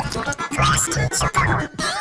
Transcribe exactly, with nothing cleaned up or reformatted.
プラスティッシュタウン